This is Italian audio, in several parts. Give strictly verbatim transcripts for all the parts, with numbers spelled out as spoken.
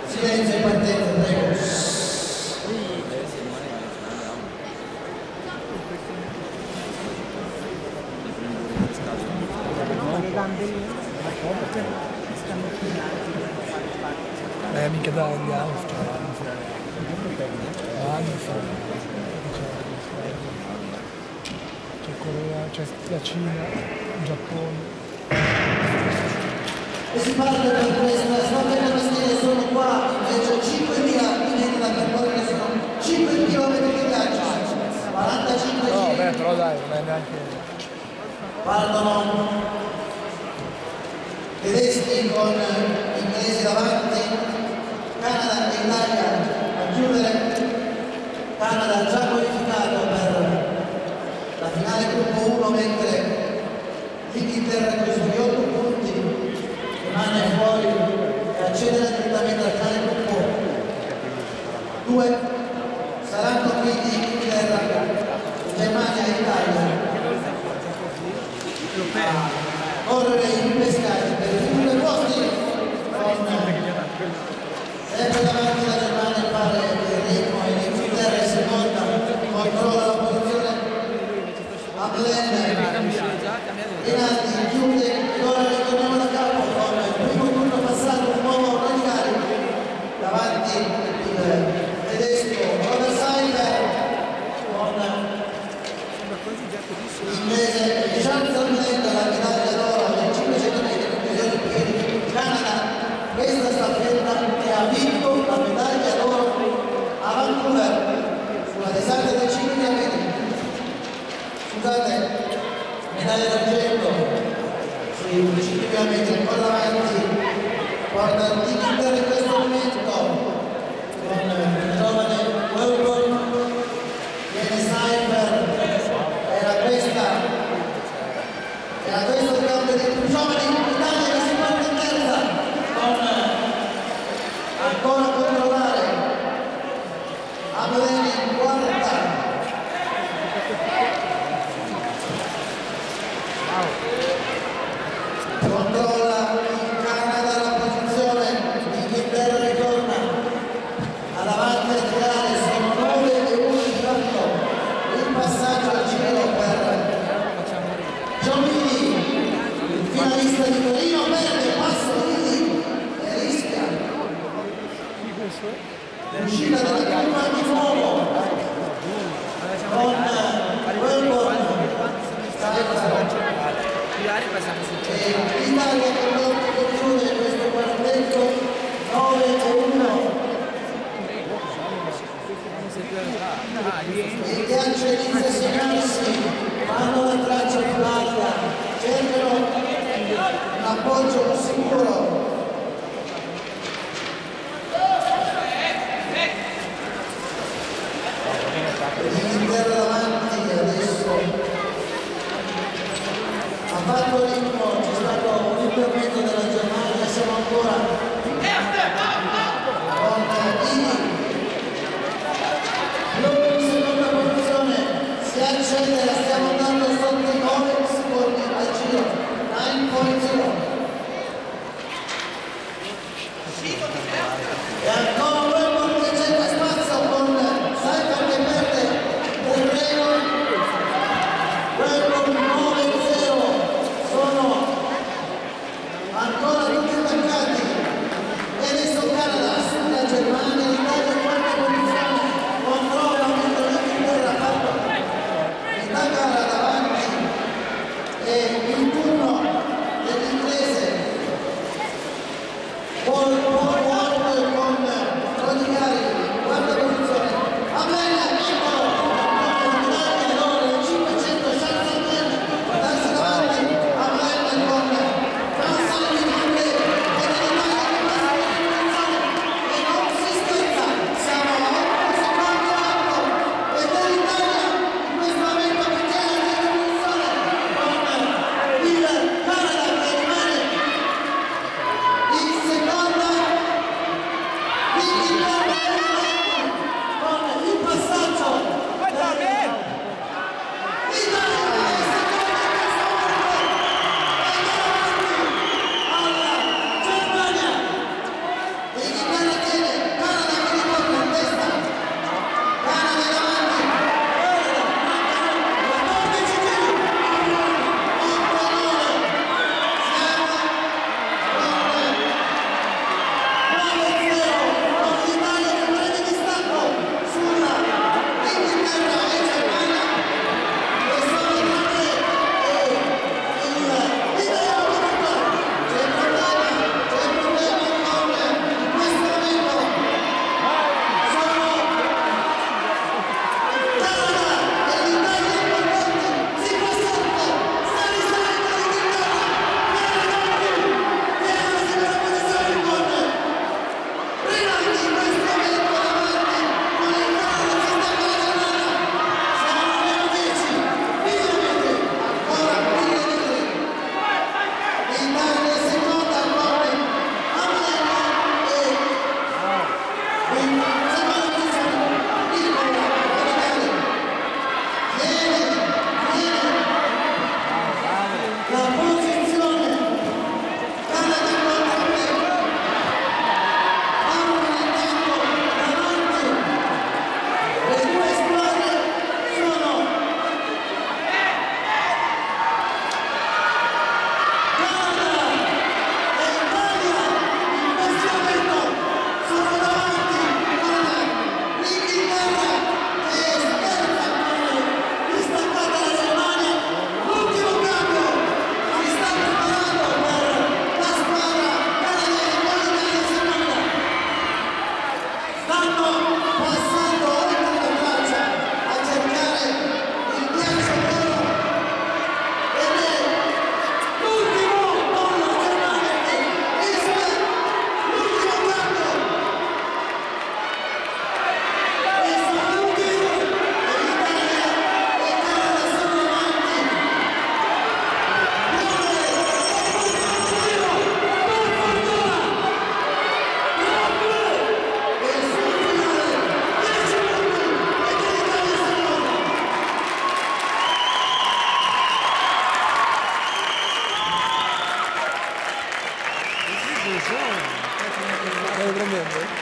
Silenzio in partenza, prego. Eh, mica dagli altri. Anni fa. C'è Corea, c'è la Cina, il Giappone. E si parte per questa staffetta maschile, sono qua invece cinquemila metri da percorrere, sono cinque chilometri di viaggio, quarantacinque No, giri. beh, però dai, non è neanche... Partono tedeschi con inglesi davanti, Canada e Italia a chiudere. Canada già qualificato per la finale gruppo uno, mentre l'Inghilterra con i suoi otto punti rimane fuori e accede direttamente alla finale gruppo due. Saranno quindi Inghilterra, Germania e Italia a correre in pescati per i due posti, con sempre davanti la Germania a fare il ritmo e l'Inghilterra è seconda, controlla la posizione a Glenn, Rinaldi chiude e ora ritorniamo da capo con il primo turno passato, un nuovo radicale davanti il tedesco Robert Seifer con l'inglese Jean Zalmenda, la medaglia d'oro nei cinquecento metri conclusione in piedi. Canada questa staffetta e ha vinto la medaglia d'oro a Vancouver sulla distanza dei cinquemila metri. Scusate, medaglia d'argento sui cinquemila metri ancora davanti, porta l'Inghilterra in questo momento con il giovane Welborn, viene Seifer, era questa era questo il cambio dei più giovani in Italia che si parte in terza con ancora a controllare Abeleni in quarta. Controlla il Canada la posizione, l'Inghilterra ritorna ad avanti a tirare, sono nove e uno di fatto, il passaggio al giro per Giovini, il finalista di Torino, perde, passa Lili e rischia l'uscita della curva di nuovo con Welborn, e l'Italia con l'otto che chiude questo quartetto nove e uno il ghiaccio inizia a segnarsi, fanno la traccia più larga, cercano un appoggio sicuro. L'Inghilterra davanti adesso ha fatto il ritmo, c'è stato un intervento della Germania, siamo ancora con Ini. Lungo in seconda posizione, si accelera, stiamo andando sotto i nove secondi al giro, nove zero. E ancora Welborn che cerca spazio con Seifer che perde terreno. Welborn nove zero, sono ancora tutti attaccati. E adesso Canada sulla Germania, l'Italia in quarta posizione, controlla mentre l'Inghilterra ha fatto metà gara davanti e il turno dell'inglese Paul Ward con Rodrigari, quarta posizione. Abelena, eccolo, con la medaglia d'oro del cinquecento, Charles Abelena, darsi davanti, Abelena con François Limouble e dell'Italia che passa per l'impressione e non si scherza, siamo a otto secondi alto e dell'Italia in questo momento che tiene la posizione con il Canada che rimane in seconda, l'Inghilterra con il passaggio prendendo?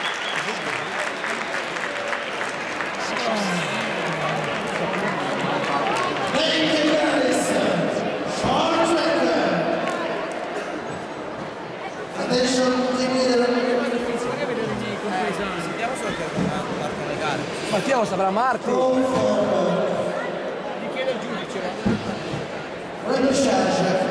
Mattia lo saprà Marti. Renaud Charge.